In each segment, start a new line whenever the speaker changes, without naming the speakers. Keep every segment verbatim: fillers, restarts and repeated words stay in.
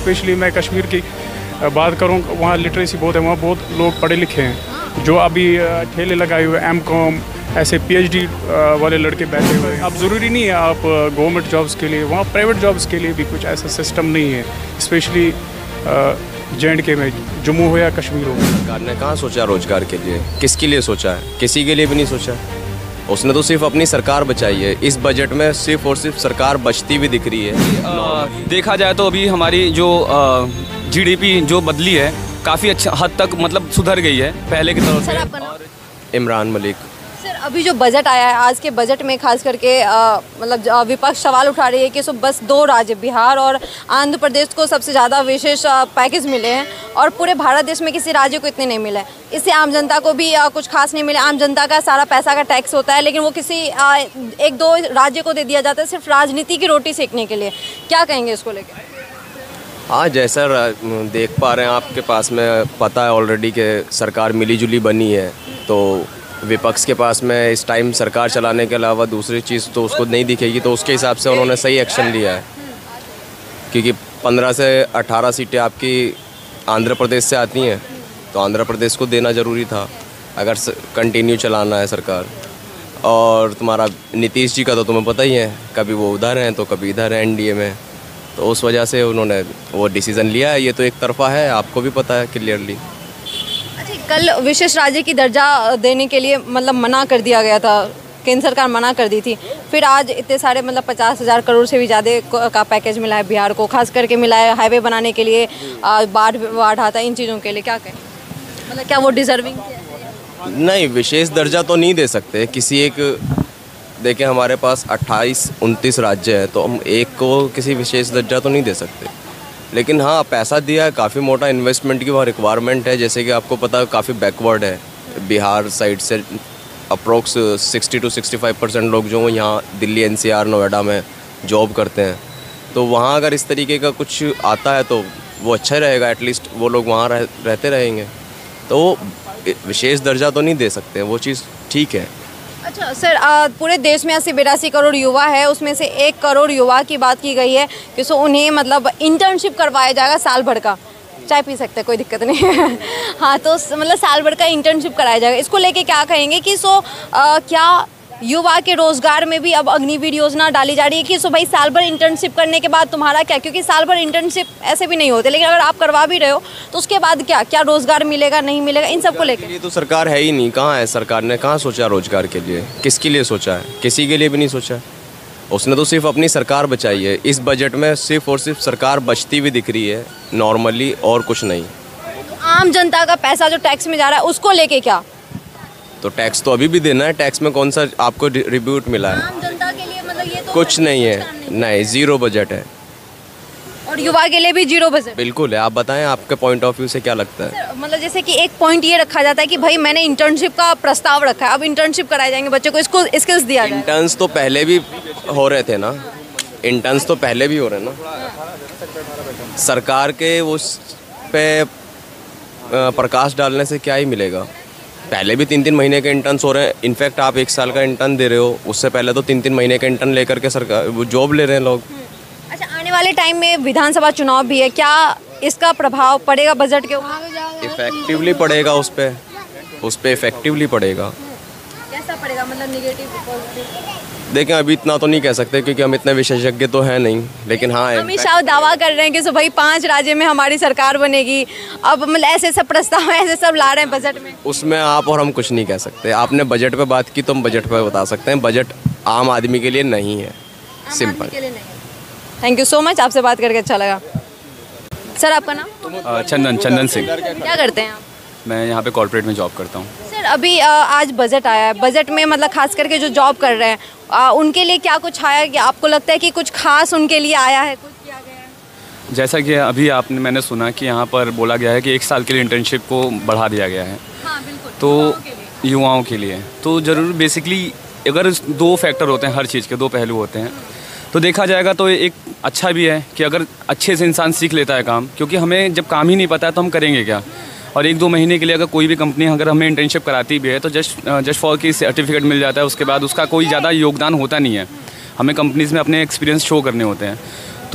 Specially मैं कश्मीर की बात करूँ, वहाँ लिटरेसी बहुत है, वहाँ बहुत लोग पढ़े लिखे हैं जो अभी ठेले लगाए हुए एम कॉम ऐसे पीएचडी वाले लड़के बैठे हुए हैं। अब ज़रूरी नहीं है आप गवर्नमेंट जॉब्स के लिए, वहाँ प्राइवेट जॉब्स के लिए भी कुछ ऐसा सिस्टम नहीं है, स्पेशली जे एंड के में, जम्मू हो या कश्मीर हो।
सरकार ने कहाँ सोचा रोजगार के लिए, किसके लिए सोचा है? किसी के लिए भी नहीं सोचा। उसने तो सिर्फ अपनी सरकार बचाई है। इस बजट में सिर्फ और सिर्फ सरकार बचती भी दिख रही है।
आ, देखा जाए तो अभी हमारी जो जीडीपी जो बदली है काफ़ी अच्छा हद तक मतलब सुधर गई है पहले की तरफ से।
इमरान मलिक।
सर अभी जो बजट आया है, आज के बजट में खास करके मतलब विपक्ष सवाल उठा रही है कि सो बस दो राज्य बिहार और आंध्र प्रदेश को सबसे ज़्यादा विशेष पैकेज मिले हैं और पूरे भारत देश में किसी राज्य को इतने नहीं मिले। इससे आम जनता को भी आ, कुछ खास नहीं मिले। आम जनता का सारा पैसा का टैक्स होता है, लेकिन वो किसी आ, एक दो राज्य को दे दिया जाता है सिर्फ राजनीति की रोटी सेकने के लिए। क्या कहेंगे इसको लेकर?
हाँ, जैसा देख पा रहे हैं आपके पास में पता है ऑलरेडी कि सरकार मिली जुली बनी है, तो विपक्ष के पास में इस टाइम सरकार चलाने के अलावा दूसरी चीज़ तो उसको नहीं दिखेगी, तो उसके हिसाब से उन्होंने सही एक्शन लिया है। क्योंकि पंद्रह से अठारह सीटें आपकी आंध्र प्रदेश से आती हैं, तो आंध्र प्रदेश को देना ज़रूरी था अगर कंटिन्यू चलाना है सरकार। और तुम्हारा नीतीश जी का तो तुम्हें पता ही है, कभी वो उधर हैं तो कभी इधर हैं एनडीए में, तो उस वजह से उन्होंने वो डिसीज़न लिया है। ये तो एक तरफा है, आपको भी पता है क्लियरली।
कल विशेष राज्य की दर्जा देने के लिए मतलब मना कर दिया गया था, केंद्र सरकार मना कर दी थी। फिर आज इतने सारे मतलब पचास हज़ार करोड़ से भी ज़्यादा का पैकेज मिला है बिहार को, खास करके मिला है हाईवे बनाने के लिए, बाढ़ बाढ़ आता है, इन चीज़ों के लिए। क्या कहें, मतलब क्या वो डिजर्विंग?
नहीं, विशेष दर्जा तो नहीं दे सकते किसी एक। देखिए हमारे पास अट्ठाईस उनतीस राज्य हैं, तो हम एक को किसी विशेष दर्जा तो नहीं दे सकते। लेकिन हाँ, पैसा दिया है, काफ़ी मोटा इन्वेस्टमेंट की वहाँ रिक्वायरमेंट है। जैसे कि आपको पता है काफ़ी बैकवर्ड है बिहार साइड से, approx sixty two sixty five percent लोग जो यहाँ दिल्ली एनसीआर नोएडा में जॉब करते हैं, तो वहाँ अगर इस तरीके का कुछ आता है तो वो अच्छा रहेगा, एटलीस्ट वो लोग वहाँ रह, रहते रहेंगे। तो विशेष दर्जा तो नहीं दे सकते, वो चीज़ ठीक है।
अच्छा सर, आ, पूरे देश में अस्सी बिरासी करोड़ युवा है, उसमें से एक करोड़ युवा की बात की गई है कि सो उन्हें मतलब इंटर्नशिप करवाया जाएगा साल भर का। चाय पी सकते हैं, कोई दिक्कत नहीं है। हाँ, तो मतलब साल भर का इंटर्नशिप कराया जाएगा। इसको लेके क्या कहेंगे कि सो आ, क्या युवा के रोज़गार में भी अब अग्निवीर योजना डाली जा रही है कि सो भाई साल भर इंटर्नशिप करने के बाद तुम्हारा क्या, क्योंकि साल भर इंटर्नशिप ऐसे भी नहीं होते, लेकिन अगर आप करवा भी रहे हो तो उसके बाद क्या क्या रोज़गार मिलेगा नहीं मिलेगा, इन सब को लेकर?
ये तो सरकार है ही नहीं। कहाँ है सरकार ने, कहाँ सोचा रोज़गार के लिए, किसके लिए सोचा है? किसी के लिए भी नहीं सोचा। उसने तो सिर्फ अपनी सरकार बचाई है। इस बजट में सिर्फ और सिर्फ सरकार बचती भी दिख रही है नॉर्मली, और कुछ नहीं।
तो आम जनता का पैसा जो टैक्स में जा रहा है उसको लेके क्या?
तो टैक्स तो अभी भी देना है। टैक्स में कौन सा आपको रिब्यूट मिला है?
आम जनता के लिए मतलब ये तो
कुछ नहीं है, नहीं, जीरो बजट है।
और युवा के लिए भी जीरो बजट?
बिल्कुल है। आप बताएं आपके पॉइंट ऑफ व्यू से क्या लगता है?
मतलब जैसे कि एक पॉइंट ये रखा जाता है कि भाई मैंने इंटर्नशिप का प्रस्ताव रखा है, अब इंटर्नशिप कराए जाएंगे बच्चों को, इसको स्किल्स दिया जाए।
इंटर्न्स तो पहले भी हो रहे थे ना, इंटर्न्स तो पहले भी हो रहे ना। सरकार के उस पे प्रकाश डालने से क्या ही मिलेगा? पहले भी तीन तीन महीने के इंटर्न्स हो रहे हैं। इनफैक्ट आप एक साल का इंटर्न दे रहे हो, उससे पहले तो तीन तीन महीने के इंटर्न लेकर के सरकार वो जॉब ले रहे हैं लोग।
अच्छा, आने वाले टाइम में विधानसभा चुनाव भी है, क्या इसका प्रभाव पड़ेगा बजट के ऊपर?
इफेक्टिवली पड़ेगा, उस पर उस पर इफेक्टिवली पड़ेगा।
कैसा पड़ेगा, मतलब नेगेटिव पॉजिटिव?
देखें अभी इतना तो नहीं कह सकते क्योंकि हम इतने विशेषज्ञ तो हैं नहीं, लेकिन हाँ,
अमित शाह दावा कर रहे हैं कि सो भाई पांच राज्य में हमारी सरकार बनेगी। अब मतलब ऐसे सब प्रस्ताव ऐसे सब ला रहे हैं बजट में,
उसमें आप और हम कुछ नहीं कह सकते। आपने बजट पे बात की तो हम बजट पे बता सकते हैं। बजट आम आदमी के लिए नहीं है, simple.
Thank you so much, आपसे बात करके अच्छा लगा। सर आपका नाम?
चंदन चंदन सिंह।
क्या करते हैं आप?
मैं यहाँ पे कॉर्पोरेट में जॉब करता हूँ।
सर अभी आज बजट आया है, बजट में मतलब खास करके जो जॉब कर रहे हैं आ, उनके लिए क्या कुछ आया कि आपको लगता है कि कुछ खास उनके लिए आया है, कुछ किया गया है?
जैसा कि अभी आपने मैंने सुना कि यहाँ पर बोला गया है कि एक साल के लिए इंटर्नशिप को बढ़ा दिया गया है।
हाँ, बिल्कुल।
तो युवाओं के लिए तो ज़रूर बेसिकली अगर दो फैक्टर होते हैं, हर चीज़ के दो पहलू होते हैं, तो देखा जाएगा तो एक अच्छा भी है कि अगर अच्छे से इंसान सीख लेता है काम, क्योंकि हमें जब काम ही नहीं पता है तो हम करेंगे क्या। और एक दो महीने के लिए अगर कोई भी कंपनी अगर हमें इंटर्नशिप कराती भी है तो जस्ट जस्ट फॉर की सर्टिफिकेट मिल जाता है, उसके बाद उसका कोई ज़्यादा योगदान होता नहीं है। हमें कंपनीज़ में अपने एक्सपीरियंस शो करने होते हैं। तो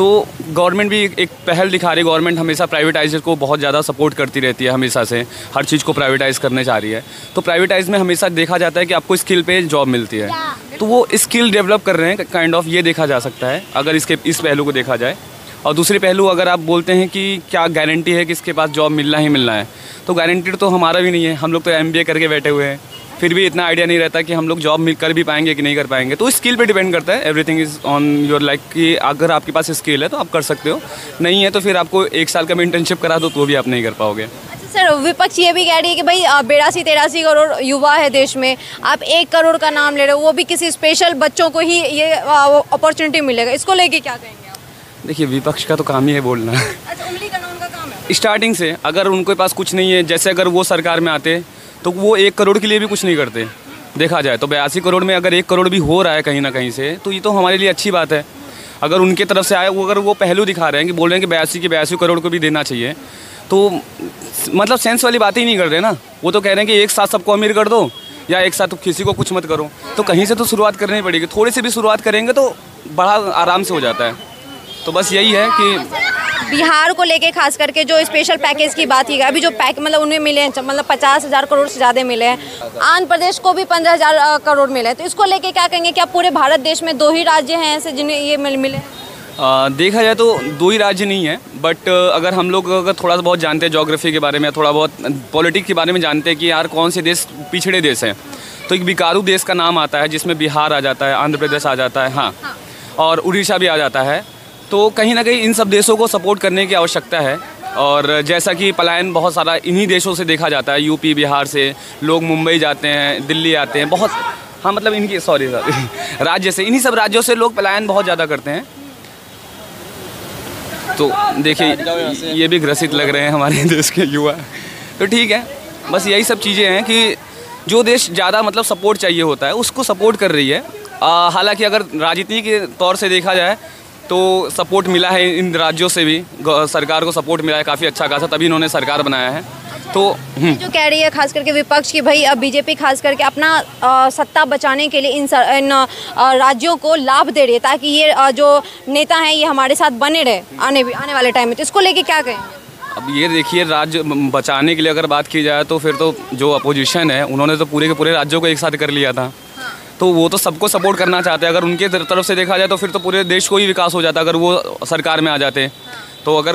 तो गवर्नमेंट भी एक पहल दिखा रही है। गवर्नमेंट हमेशा प्राइवेटाइजर को बहुत ज़्यादा सपोर्ट करती रहती है, हमेशा से हर चीज़ को प्राइवेटाइज़ करने चाह रही है। तो प्राइवेटाइज में हमेशा देखा जाता है कि आपको स्किल पे जॉब मिलती है, तो वो स्किल डेवलप कर रहे हैं काइंड ऑफ, ये देखा जा सकता है अगर इसके इस पहलू को देखा जाए। और दूसरे पहलू अगर आप बोलते हैं कि क्या गारंटी है कि इसके पास जॉब मिलना ही मिलना है, तो गारंटी तो हमारा भी नहीं है। हम लोग तो एम बी ए करके बैठे हुए हैं, फिर भी इतना आइडिया नहीं रहता कि हम लोग जॉब मिल कर भी पाएंगे कि नहीं कर पाएंगे। तो स्किल पे डिपेंड करता है, everything is on your like कि अगर आपके पास स्किल है तो आप कर सकते हो, नहीं है तो फिर आपको एक साल का भी इंटर्नशिप करा दो तो भी आप नहीं कर पाओगे।
सर, विपक्ष ये भी कह रही है कि भाई बेरासी तेरासी करोड़ युवा है देश में, आप एक करोड़ का नाम ले रहे हो, वो भी किसी स्पेशल बच्चों को ही ये अपॉर्चुनिटी मिलेगा, इसको लेके क्या कहेंगे आप?
देखिए, विपक्ष का तो काम ही है बोलना।
अच्छा, उंगली करना उनका काम है
स्टार्टिंग से। अगर उनके पास कुछ नहीं है, जैसे अगर वो सरकार में आते तो वो एक करोड़ के लिए भी कुछ नहीं करते। देखा जाए तो बयासी करोड़ में अगर एक करोड़ भी हो रहा है कहीं ना कहीं से, तो ये तो हमारे लिए अच्छी बात है। अगर उनके तरफ से आए, वो अगर वो पहलू दिखा रहे हैं कि बोल रहे हैं कि बयासी के बयासी करोड़ को भी देना चाहिए, तो मतलब सेंस वाली बात ही नहीं कर रहे ना। वो तो कह रहे हैं कि एक साथ सबको अमीर कर दो या एक साथ किसी को कुछ मत करो। तो कहीं से तो शुरुआत करनी पड़ेगी, थोड़ी सी भी शुरुआत करेंगे तो बड़ा आराम से हो जाता है। तो बस यही है कि
बिहार को लेके खास करके जो स्पेशल पैकेज की बात की गई, अभी जो पैक मतलब उन्हें मिले हैं मतलब पचास हज़ार करोड़ से ज़्यादा मिले हैं, आंध्र प्रदेश को भी पंद्रह हज़ार करोड़ मिले हैं, तो इसको लेके क्या कहेंगे? क्या पूरे भारत देश में दो ही राज्य हैं ऐसे जिन्हें ये मिल मिले?
आ, देखा जाए तो दो ही राज्य नहीं है, बट अगर हम लोग अगर थोड़ा सा बहुत जानते हैं ज्योग्राफी के बारे में, थोड़ा बहुत पॉलिटिक्स के बारे में जानते हैं कि यार कौन से देश पिछड़े देश हैं, तो एक बिकारू देश का नाम आता है जिसमें बिहार आ जाता है, आंध्र प्रदेश आ जाता है, हाँ, और उड़ीसा भी आ जाता है। तो कहीं ना कहीं इन सब देशों को सपोर्ट करने की आवश्यकता है। और जैसा कि पलायन बहुत सारा इन्हीं देशों से देखा जाता है, यूपी बिहार से लोग मुंबई जाते हैं, दिल्ली आते हैं, बहुत, हाँ मतलब इनकी सॉरी सॉरी राज्य से, इन्हीं सब राज्यों से लोग पलायन बहुत ज़्यादा करते हैं। तो देखिए, ये भी ग्रसित लग रहे हैं हमारे देश के युवा। तो ठीक है, बस यही सब चीज़ें हैं कि जो देश ज़्यादा मतलब सपोर्ट चाहिए होता है उसको सपोर्ट कर रही है। हालांकि अगर राजनीति के तौर से देखा जाए तो सपोर्ट मिला है इन राज्यों से भी, सरकार को सपोर्ट मिला है काफ़ी अच्छा खासा, तभी इन्होंने सरकार बनाया है। तो
जो कह रही है खास करके विपक्ष की, भाई अब बीजेपी खास करके अपना आ, सत्ता बचाने के लिए इन, सर, इन आ, राज्यों को लाभ दे रही है ताकि ये आ, जो नेता हैं ये हमारे साथ बने रहे आने आने वाले टाइम में, तो इसको लेके क्या कहेंगे?
अब ये देखिए, राज्य बचाने के लिए अगर बात की जाए तो फिर तो जो अपोजिशन है उन्होंने तो पूरे के पूरे राज्यों को एक साथ कर लिया था, तो वो तो सबको सपोर्ट करना चाहते हैं। अगर उनके तरफ से देखा जाए तो फिर तो पूरे देश को ही विकास हो जाता अगर वो सरकार में आ जाते। तो अगर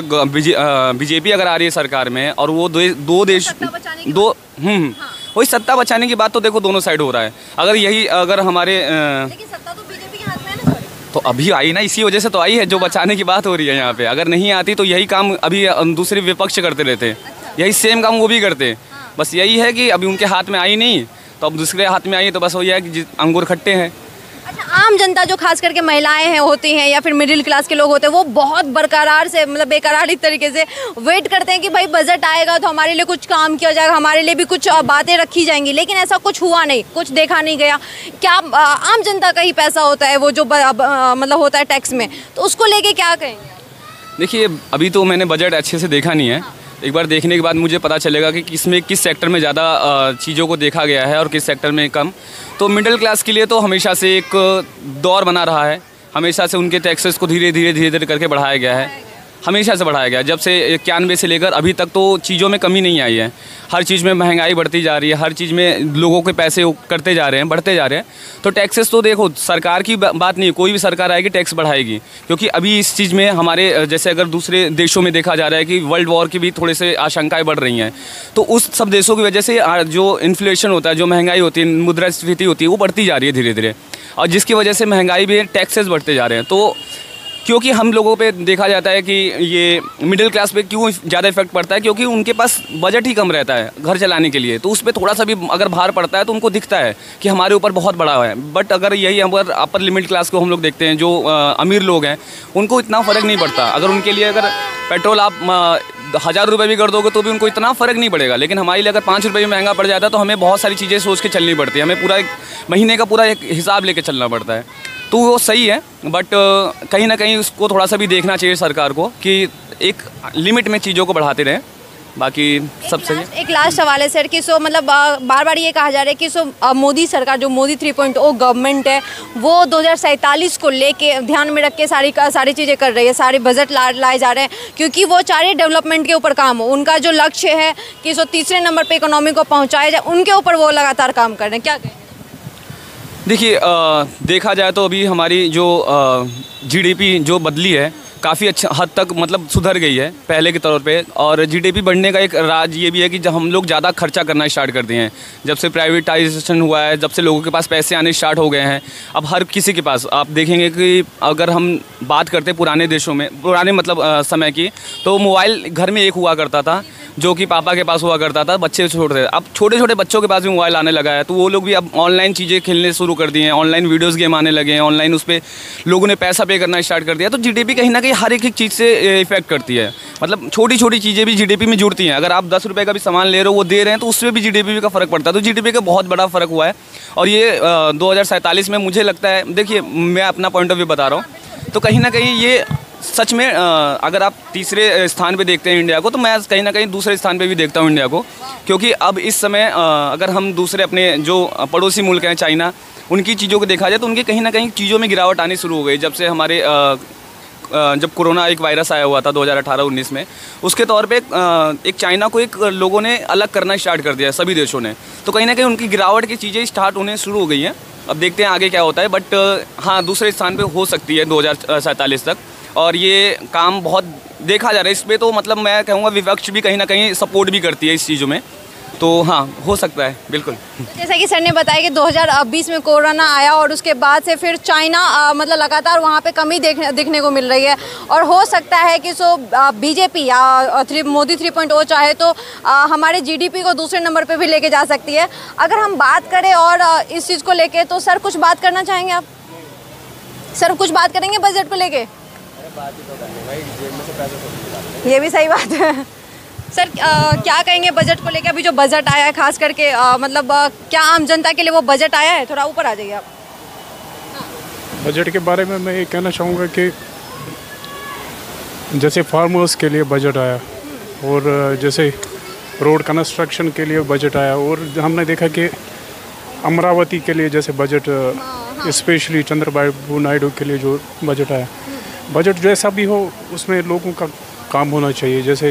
बीजेपी अगर आ रही है सरकार में और वो दो, दो देश दो हम्म वही सत्ता बचाने की बात तो देखो दोनों साइड हो रहा है। अगर यही अगर हमारे
लेकिन सत्ता तो बीजेपी के हाथ में है ना,
तो अभी आई ना, इसी वजह से तो आई है जो बचाने की बात हो रही है यहाँ पे। अगर नहीं आती तो यही काम अभी दूसरे विपक्ष करते रहते, यही सेम काम वो भी करते। बस यही है कि अभी उनके हाथ में आई नहीं, तो अब दूसरे हाथ में आई है, तो बस वही है कि अंगूर खट्टे हैं।
अच्छा, आम जनता जो खास करके महिलाएं हैं होती हैं या फिर मिडिल क्लास के लोग होते हैं, वो बहुत बरकरार से मतलब बेकरार एक तरीके से वेट करते हैं कि भाई बजट आएगा तो हमारे लिए कुछ काम किया जाएगा, हमारे लिए भी कुछ बातें रखी जाएंगी, लेकिन ऐसा कुछ हुआ नहीं, कुछ देखा नहीं गया। क्या आम जनता का ही पैसा होता है वो जो मतलब होता है टैक्स में, तो उसको लेके क्या कहेंगे?
देखिए, अभी तो मैंने बजट अच्छे से देखा नहीं है, एक बार देखने के बाद मुझे पता चलेगा कि किसमें किस सेक्टर में ज़्यादा चीज़ों को देखा गया है और किस सेक्टर में कम। तो मिडिल क्लास के लिए तो हमेशा से एक दौर बना रहा है, हमेशा से उनके टैक्सेस को धीरे धीरे धीरे धीरे करके बढ़ाया गया है, हमेशा से बढ़ाया गया है। जब से इक्यानवे से लेकर अभी तक तो चीज़ों में कमी नहीं आई है, हर चीज़ में महंगाई बढ़ती जा रही है, हर चीज़ में लोगों के पैसे करते जा रहे हैं, बढ़ते जा रहे हैं। तो टैक्सेस तो देखो सरकार की बात नहीं, कोई भी सरकार आएगी टैक्स बढ़ाएगी, क्योंकि अभी इस चीज़ में हमारे जैसे अगर दूसरे देशों में देखा जा रहा है कि वर्ल्ड वॉर की भी थोड़े से आशंकाएँ बढ़ रही हैं, तो उस सब देशों की वजह से जो इन्फ्लेशन होता है, जो महंगाई होती है, मुद्रास्फीति होती है, वो बढ़ती जा रही है धीरे धीरे, और जिसकी वजह से महंगाई भी, टैक्सेस बढ़ते जा रहे हैं। तो क्योंकि हम लोगों पे देखा जाता है कि ये मिडिल क्लास पे क्यों ज़्यादा इफेक्ट पड़ता है, क्योंकि उनके पास बजट ही कम रहता है घर चलाने के लिए, तो उस पर थोड़ा सा भी अगर भार पड़ता है तो उनको दिखता है कि हमारे ऊपर बहुत बड़ा है। बट अगर यही अगर अपर लिमिट क्लास को हम लोग देखते हैं, जो आ, अमीर लोग हैं, उनको इतना फ़र्क नहीं पड़ता। अगर उनके लिए अगर पेट्रोल आप हज़ार रुपये भी कर दोगे तो भी उनको इतना फ़र्क नहीं पड़ेगा, लेकिन हमारे लिए अगर पाँच रुपये भी महंगा पड़ जाता है तो हमें बहुत सारी चीज़ें सोच के चलनी पड़ती है, हमें पूरा एक महीने का पूरा एक हिसाब लेके चलना पड़ता है। तो वो सही है, बट कहीं ना कहीं उसको थोड़ा सा भी देखना चाहिए सरकार को कि एक लिमिट में चीज़ों को बढ़ाते रहें, बाकी सब सही है।
एक लास्ट सवाल है सर कि सो मतलब बार बार ये कहा जा रहा है कि सो मोदी सरकार जो Modi three point O government है वो दो हज़ार सैंतालीस को लेके ध्यान में रख के सारी सारी चीज़ें कर रही है, सारे बजट ला लाए जा रहे हैं क्योंकि वो चाह रही है डेवलपमेंट के ऊपर काम हो। उनका जो लक्ष्य है कि सो तीसरे नंबर पे इकोनॉमी को पहुँचाया जाए, उनके ऊपर वो लगातार काम कर रहे हैं। क्या कहें?
देखिए देखा जाए तो अभी हमारी जो जीडीपी जो बदली है काफ़ी अच्छा हद तक मतलब सुधर गई है पहले के तौर पे। और जीडीपी बढ़ने का एक राज ये भी है कि जब हम लोग ज़्यादा खर्चा करना स्टार्ट कर दिए हैं, जब से प्राइवेटाइजेशन हुआ है, जब से लोगों के पास पैसे आने स्टार्ट हो गए हैं, अब हर किसी के पास आप देखेंगे कि अगर हम बात करते पुराने देशों में, पुराने मतलब आ, समय की, तो मोबाइल घर में एक हुआ करता था जो कि पापा के पास हुआ करता था, बच्चे छोटे थे। अब छोटे छोटे बच्चों के पास भी मोबाइल आने लगा है, तो वो लोग भी अब ऑनलाइन चीज़ें खेलने शुरू कर दिए हैं, ऑनलाइन वीडियोस गेम आने लगे हैं, ऑनलाइन उस पर लोगों ने पैसा पे करना स्टार्ट कर दिया। तो जीडीपी कहीं ना कहीं हर एक एक चीज़ से इफेक्ट करती है, मतलब छोटी छोटी चीज़ें भी जीडीपी में जुड़ती हैं। अगर आप दस रुपये का भी सामान ले रहे हो, वो दे रहे हैं, तो उसमें भी जीडीपी का फ़र्क पड़ता है। तो जीडीपी का बहुत बड़ा फ़र्क हुआ है। और ये दो हज़ार सैंतालीस में मुझे लगता है, देखिए मैं अपना पॉइंट ऑफ व्यू बता रहा हूँ, तो कहीं ना कहीं ये सच में अगर आप तीसरे स्थान पे देखते हैं इंडिया को, तो मैं कहीं ना कहीं दूसरे स्थान पे भी देखता हूँ इंडिया को। क्योंकि अब इस समय अगर हम दूसरे अपने जो पड़ोसी मुल्क हैं चाइना, उनकी चीज़ों को देखा जाए तो उनकी कहीं ना कहीं चीज़ों में गिरावट आनी शुरू हो गई जब से हमारे जब कोरोना एक वायरस आया हुआ था दो हज़ार अठारह उन्नीस में। उसके तौर पे एक चाइना को एक लोगों ने अलग करना स्टार्ट कर दिया सभी देशों ने, तो कहीं ना कहीं उनकी गिरावट की चीज़ें स्टार्ट होने शुरू हो गई हैं। अब देखते हैं आगे क्या होता है, बट हाँ दूसरे स्थान पे हो सकती है दो हज़ार सैंतालीस तक। और ये काम बहुत देखा जा रहा है इसमें, तो मतलब मैं कहूँगा विपक्ष भी कहीं ना कहीं सपोर्ट भी करती है इस चीज़ों में, तो हाँ हो सकता है बिल्कुल।
जैसा कि सर ने बताया कि दो हज़ार बीस में कोरोना आया और उसके बाद से फिर चाइना आ, मतलब लगातार वहाँ पे कमी देखने दिखने को मिल रही है, और हो सकता है कि सो बीजेपी या three Modi three point O चाहे तो आ, हमारे जीडीपी को दूसरे नंबर पे भी लेके जा सकती है। अगर हम बात करें और आ, इस चीज़ को लेके, तो सर कुछ बात करना चाहेंगे आप? सर कुछ बात करेंगे बजट को लेके? ये भी सही बात है। सर आ, क्या कहेंगे बजट को लेके? अभी जो बजट आया है खास करके आ, मतलब आ, क्या आम जनता के लिए वो बजट आया है? थोड़ा ऊपर आ जाइए आप।
बजट के बारे में मैं ये कहना चाहूँगा कि जैसे फार्मर्स के लिए बजट आया, और जैसे रोड कंस्ट्रक्शन के लिए बजट आया, और हमने देखा कि अमरावती के लिए जैसे बजट, स्पेशली चंद्रबाबू नायडू के लिए जो बजट आया, बजट जैसा भी हो उसमें लोगों का काम होना चाहिए। जैसे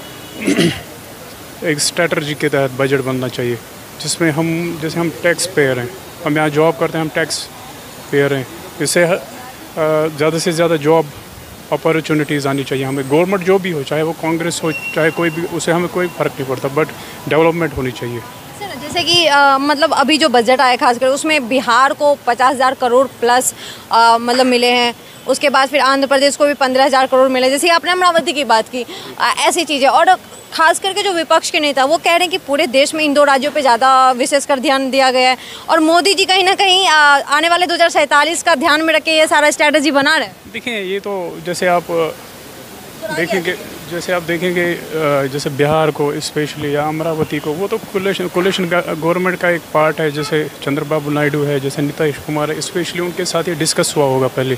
एक स्ट्रेटजी के तहत बजट बनना चाहिए जिसमें हम, जैसे हम टैक्स पेयर हैं, हम यहाँ जॉब करते हैं, हम टैक्स पेयर हैं, इससे ज़्यादा से ज़्यादा जॉब अपॉर्चुनिटीज़ आनी चाहिए हमें। गवर्नमेंट जो भी हो, चाहे वो कांग्रेस हो चाहे कोई भी, उससे हमें कोई फ़र्क नहीं पड़ता, बट डेवलपमेंट होनी चाहिए।
सर जैसे कि आ, मतलब अभी जो बजट आया खासकर उसमें बिहार को पचास हज़ार करोड़ प्लस आ, मतलब मिले हैं, उसके बाद फिर आंध्र प्रदेश को भी पंद्रह हज़ार करोड़ मिले, जैसे आपने अमरावती की बात की, आ, ऐसी चीज़ें। और खास करके जो विपक्ष के नेता वो कह रहे हैं कि पूरे देश में इन दो राज्यों पे ज़्यादा विशेषकर ध्यान दिया गया है, और मोदी जी कहीं ना कहीं आ, आने वाले दो हज़ार सैंतालीस का ध्यान में रख के ये सारा स्ट्रैटेजी बना रहे हैं।
देखिए ये तो जैसे आप देखेंगे, जैसे आप देखेंगे जैसे बिहार को स्पेशली या अमरावती को, वो तो कोलेशन कोलेशन का गवर्नमेंट का एक पार्ट है। जैसे चंद्रबाबू नायडू है, जैसे नीतीश कुमार है, स्पेशली उनके साथ ये डिस्कस हुआ होगा पहले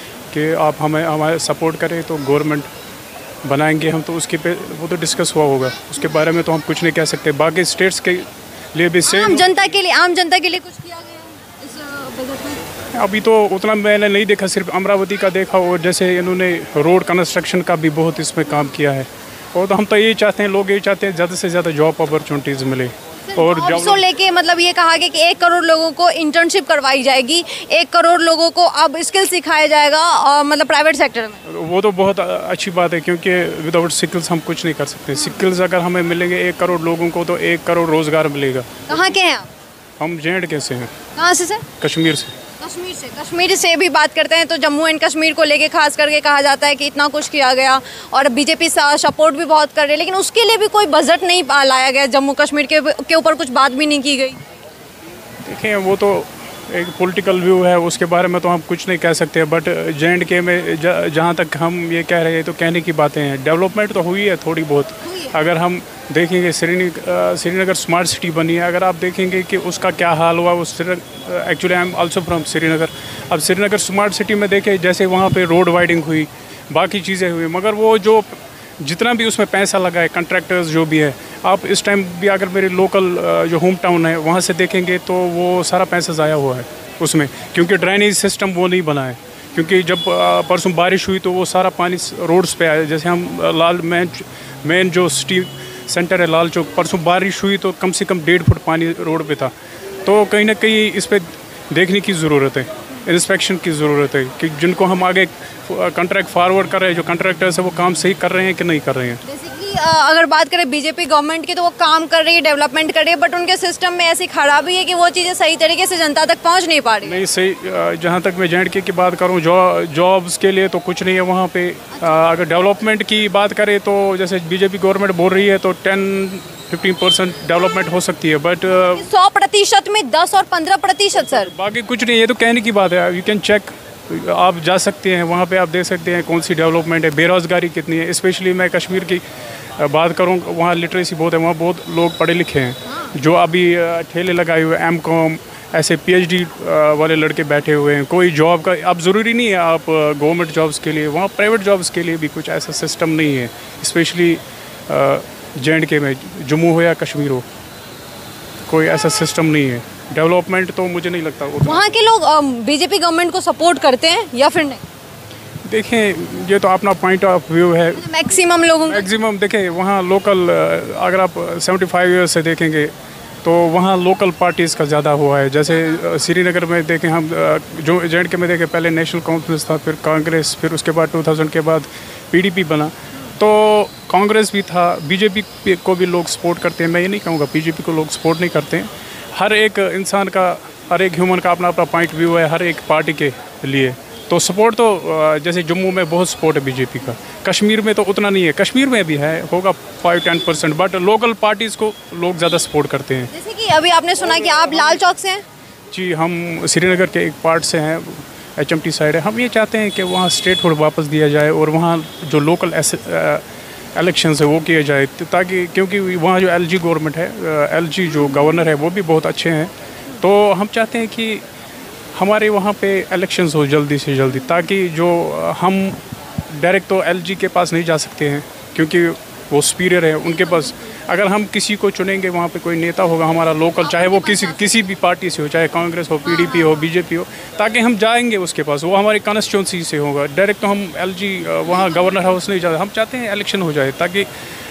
कि आप हमें हमारे सपोर्ट करें तो गवर्नमेंट बनाएंगे हम, तो उसके पे वो तो डिस्कस हुआ होगा, उसके बारे में तो हम कुछ नहीं कह सकते। बाकी स्टेट्स के लिए भी सेम,
आम जनता के लिए आम जनता के लिए कुछ किया गया है इस बजट में?
अभी तो उतना मैंने नहीं देखा, सिर्फ अमरावती का देखा, और जैसे इन्होंने रोड कंस्ट्रक्शन का भी बहुत इसमें काम किया है। और तो हम तो यही चाहते हैं, लोग यही चाहते हैं ज़्यादा से ज़्यादा जॉब अपॉर्चुनिटीज़ मिले। और
जॉब्स को लेके मतलब ये कहा गया कि एक करोड़ लोगों को इंटर्नशिप करवाई जाएगी, एक करोड़ लोगों को अब स्किल सिखाया जाएगा, और मतलब प्राइवेट सेक्टर में।
वो तो बहुत अच्छी बात है, क्योंकि विदाउट स्किल्स हम कुछ नहीं कर सकते। स्किल्स अगर हमें मिलेंगे एक करोड़ लोगों को, तो एक करोड़ रोज़गार मिलेगा।
कहाँ के हैं आप?
हम जे एंड के से हैं।
कहाँ से सर?
कश्मीर से।
कश्मीर से कश्मीर से भी बात करते हैं तो जम्मू एंड कश्मीर को लेके खास करके कहा जाता है कि इतना कुछ किया गया, और बीजेपी सपोर्ट भी बहुत कर रही है, लेकिन उसके लिए भी कोई बजट नहीं लाया गया, जम्मू कश्मीर के के ऊपर कुछ बात भी नहीं की गई।
देखिए वो तो एक पॉलिटिकल व्यू है, उसके बारे में तो हम कुछ नहीं कह सकते, बट जे एंड के में जहाँ तक हम ये कह रहे हैं तो कहने की बातें हैं। डेवलपमेंट तो हुई है थोड़ी बहुत। अगर हम देखेंगे श्रीनगर श्रीनगर स्मार्ट सिटी बनी है, अगर आप देखेंगे कि उसका क्या हाल हुआ, उस actually I am also from Srinagar. अब श्रीनगर स्मार्ट सिटी में देखें, जैसे वहाँ पे रोड वाइडिंग हुई, बाकी चीज़ें हुई, मगर वो जो जितना भी उसमें पैसा लगा है, कंट्रैक्टर्स जो भी है, आप इस टाइम भी अगर मेरे लोकल जो होम टाउन है वहाँ से देखेंगे तो वो सारा पैसा ज़ाया हुआ है उसमें, क्योंकि ड्रेनेज सिस्टम वो नहीं बना है। क्योंकि जब परसों बारिश हुई तो वो सारा पानी रोड्स पे आया। जैसे हम लाल मेन मेन जो सिटी सेंटर है लाल चौक, परसों बारिश हुई तो कम से कम डेढ़ फुट पानी रोड पे था। तो कहीं ना कहीं इस पर देखने की ज़रूरत है, इंस्पेक्शन की ज़रूरत है कि जिनको हम आगे कॉन्ट्रैक्ट फॉरवर्ड कर रहे हैं, जो कॉन्ट्रैक्टर्स है वो काम सही कर रहे हैं कि नहीं कर रहे हैं।
बेसिकली अगर बात करें बीजेपी गवर्नमेंट की तो वो काम कर रही है, डेवलपमेंट कर रही है, बट उनके सिस्टम में ऐसी खराबी है कि वो चीज़ें सही तरीके से जनता तक पहुंच नहीं पा रही।
नहीं सही, जहाँ तक मैं जे एंड के की बात करूँ, जॉ जॉब्स के लिए तो कुछ नहीं है वहाँ पे। अगर डेवलपमेंट की बात करें तो जैसे बीजेपी गवर्नमेंट बोल रही है तो टेन फिफ्टीन परसेंट डेवलपमेंट हो सकती है, बट
सौ प्रतिशत में दस और पंद्रह प्रतिशत सर,
बाकी कुछ नहीं। ये तो कहने की बात है, यू कैन चेक, आप जा सकते हैं वहाँ पे, आप देख सकते हैं कौन सी डेवलपमेंट है, बेरोज़गारी कितनी है। स्पेशली मैं कश्मीर की बात करूँ, वहाँ लिटरेसी बहुत है, वहाँ बहुत लोग पढ़े लिखे हैं जो अभी ठेले लगाए हुए, एम कॉम ऐसे पीएचडी वाले लड़के बैठे हुए हैं। कोई जॉब का अब ज़रूरी नहीं है आप गवर्नमेंट जॉब्स के लिए, वहाँ प्राइवेट जॉब्स के लिए भी कुछ ऐसा सिस्टम नहीं है। स्पेशली जे एंड के में, जम्मू हो या कश्मीर हो, कोई ऐसा सिस्टम नहीं है। डेवलपमेंट तो मुझे नहीं लगता
वहाँ के लोग बीजेपी गवर्नमेंट को सपोर्ट करते हैं या फिर नहीं।
देखें, ये तो अपना पॉइंट ऑफ व्यू है।
मैक्सिमम लोगों
मैक्सिमम देखें, वहाँ लोकल अगर आप सेवेंटी फाइव ईयर्स से देखेंगे तो वहाँ लोकल पार्टीज़ का ज़्यादा हुआ है। जैसे श्रीनगर में देखें हम, जो जे एंड के में देखें, पहले नेशनल कॉन्फ्रेंस था, फिर कांग्रेस, फिर उसके बाद टू थाउजेंड के बाद पीडीपी बना, तो कांग्रेस भी था। बीजेपी को भी लोग सपोर्ट करते हैं, मैं ये नहीं कहूँगा बीजेपी को लोग सपोर्ट नहीं करते हैं। हर एक इंसान का, हर एक ह्यूमन का अपना अपना पॉइंट व्यू है हर एक पार्टी के लिए। तो सपोर्ट तो जैसे जम्मू में बहुत सपोर्ट है बीजेपी का, कश्मीर में तो उतना नहीं है। कश्मीर में भी है, होगा five ten percent, but local parties को लोग ज़्यादा सपोर्ट करते हैं।
जैसे कि अभी आपने सुना कि आप लाल चौक से हैं।
जी, हम श्रीनगर के एक पार्ट से हैं, एच एम टी साइड है। हम ये चाहते हैं कि वहाँ स्टेट हुड वापस दिया जाए और वहाँ जो लोकल इलेक्शंस है वो किए जाए, ताकि, क्योंकि वहाँ जो एलजी गवर्नमेंट है, एलजी जो गवर्नर है वो भी बहुत अच्छे हैं। तो हम चाहते हैं कि हमारे वहाँ पे इलेक्शंस हो जल्दी से जल्दी, ताकि जो हम डायरेक्ट तो एलजी के पास नहीं जा सकते हैं क्योंकि वो सुपीरियर है उनके पास। अगर हम किसी को चुनेंगे, वहाँ पे कोई नेता होगा हमारा लोकल, चाहे वो किसी किसी भी पार्टी से हो, चाहे कांग्रेस हो, पीडीपी हो, बीजेपी हो, ताकि हम जाएंगे उसके पास, वो हमारी कॉन्स्टिट्यूंसी से होगा। डायरेक्ट तो हम एलजी वहाँ गवर्नर हाउस नहीं जाते। हम चाहते हैं इलेक्शन हो जाए ताकि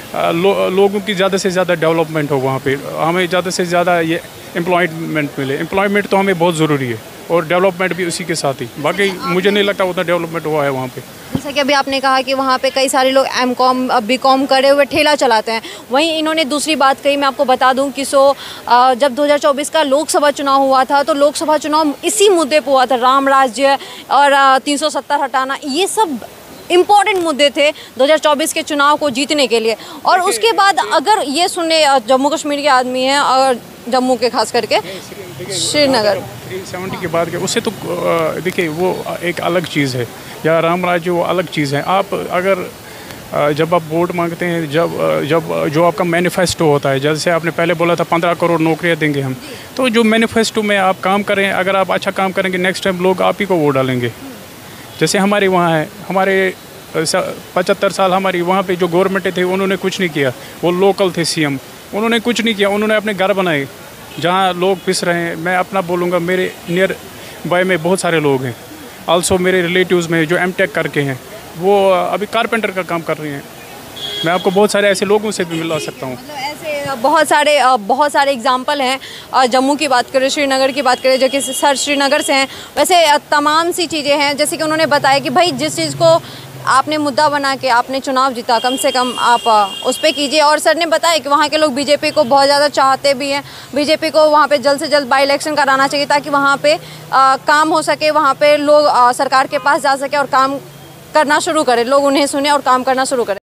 लो, लोगों की ज़्यादा से ज़्यादा डेवलपमेंट हो वहाँ पे, हमें ज़्यादा से ज़्यादा ये एम्प्लॉयमेंट मिले। एम्प्लॉयमेंट तो हमें बहुत ज़रूरी है और डेवलपमेंट भी उसी के साथ ही। बाकी मुझे नहीं लगता उतना डेवलपमेंट हुआ है वहाँ पे।
जैसा कि अभी आपने कहा कि वहाँ पे कई सारे लोग एम कॉम बी कॉम करे हुए ठेला चलाते हैं, वहीं इन्होंने दूसरी बात कही, मैं आपको बता दूं कि सो जब दो हज़ार चौबीस का लोकसभा चुनाव हुआ था तो लोकसभा चुनाव इसी मुद्दे पर हुआ था, राम राज्य और तीन सौ सत्तर हटाना, ये सब इम्पॉर्टेंट मुद्दे थे दो हज़ार चौबीस के चुनाव को जीतने के लिए। और उसके बाद अगर ये सुने, जम्मू कश्मीर के आदमी हैं और जम्मू के खास करके श्रीनगर
थ्री सेवेंटी की बात करें, उससे तो देखिए वो एक अलग चीज़ है, या राम राज्य वो अलग चीज़ है। आप अगर जब आप वोट मांगते हैं, जब जब जो आपका मैनिफेस्टो होता है, जैसे आपने पहले बोला था पंद्रह करोड़ नौकरियां देंगे हम, तो जो मैनिफेस्टो में आप काम करें, अगर आप अच्छा काम करेंगे, नेक्स्ट टाइम लोग आप ही को वोट डालेंगे। जैसे हमारे वहाँ है, हमारे पचहत्तर साल हमारी वहाँ पे जो गवर्नमेंट थे उन्होंने कुछ नहीं किया। वो लोकल थे सीएम, उन्होंने कुछ नहीं किया। उन्होंने अपने घर बनाए जहाँ लोग पिस रहे हैं। मैं अपना बोलूँगा, मेरे नियर बाय में बहुत सारे लोग हैं, आल्सो मेरे रिलेटिव्स में जो एम टेक करके हैं, वो अभी कारपेंटर का काम कर रहे हैं। मैं आपको बहुत सारे ऐसे लोगों से भी मिला सकता हूँ।
मतलब ऐसे बहुत सारे बहुत सारे एग्जाम्पल हैं। जम्मू की बात करें, श्रीनगर की बात करें, जो कि सर श्रीनगर से हैं, वैसे तमाम सी चीज़ें हैं। जैसे कि उन्होंने बताया कि भाई जिस चीज़ को आपने मुद्दा बना के आपने चुनाव जीता, कम से कम आप उस पर कीजिए। और सर ने बताया कि वहाँ के लोग बीजेपी को बहुत ज़्यादा चाहते भी हैं, बीजेपी को वहाँ पे जल्द से जल्द बाई इलेक्शन कराना चाहिए ताकि वहाँ पे आ, काम हो सके, वहाँ पे लोग आ, सरकार के पास जा सके और काम करना शुरू करें, लोग उन्हें सुने और काम करना शुरू करें।